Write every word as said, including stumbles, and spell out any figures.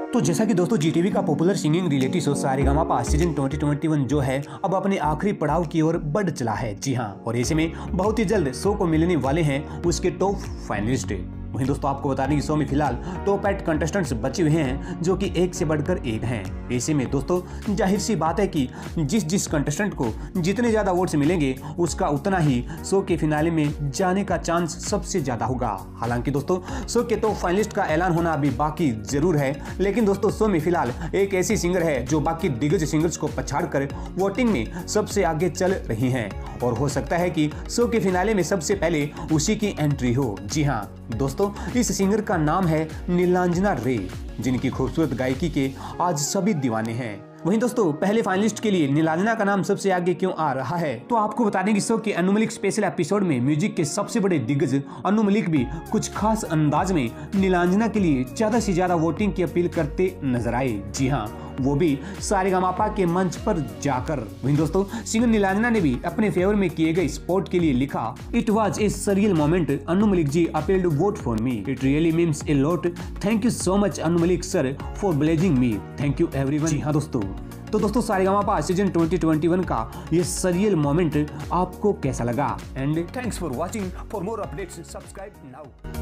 तो जैसा कि दोस्तों जीटीवी का popular singing reality show Sa Re Ga Ma Pa season twenty twenty one जो है अब अपने आखिरी पड़ाव की ओर बढ़ चला है। जी हाँ, और ऐसे में बहुत ही जल्द शो को मिलने वाले हैं उसके टॉप फाइनलिस्ट। वहीं दोस्तों आपको बता दें कि शो में फिलहाल टॉप एट कंटेस्टेंट्स बचे हुए हैं जो कि एक से बढ़कर एक हैं। ऐसे में दोस्तों जाहिर सी बात है कि जिस जिस कंटेस्टेंट को जितने ज्यादा वोट्स मिलेंगे उसका उतना ही शो के फिनाले में जाने का चांस सबसे ज्यादा होगा। हालांकि दोस्तों शो के टॉप फाइनलिस्ट का ऐलान होना अभी बाकी जरूर है, लेकिन दोस्तों शो में फिलहाल एक ऐसी सिंगर है जो बाकी दिग्गज सिंगर्स को पछाड़कर वोटिंग में सबसे आगे चल रही हैं और हो सकता है कि शो के फिनाले में सबसे पहले उसी की एंट्री हो। जी हाँ दोस्तों, इस सिंगर का नाम है नीलांजना रे, जिनकी खूबसूरत गायकी के आज सभी दीवाने हैं। वहीं दोस्तों पहले फाइनलिस्ट के लिए नीलांजना का नाम सबसे आगे क्यों आ रहा है, तो आपको बता दें कि शो के अनु मलिक स्पेशल एपिसोड में म्यूजिक के सबसे बड़े दिग्गज अनु मलिक भी कुछ खास अंदाज में नीलांजना के लिए ज्यादा से ज्यादा वोटिंग की अपील करते नजर आए। जी हाँ, वो भी सारेगामापा के मंच पर जाकर। वहीं दोस्तों सिंगर नीलांजना ने भी अपने फेवर में किए गए स्पोर्ट के लिए लिखा, it was a surreal moment, Anu Malik ji appealed vote for me, it really means a lot, thank you so much Anu Malik sir for blessing me, thank you everyone. जी हाँ दोस्तों, तो दोस्तों Sa Re Ga Ma Pa season twenty twenty one का ये सरियल मोमेंट आपको कैसा लगा? And thanks for watching, for more updates subscribe now.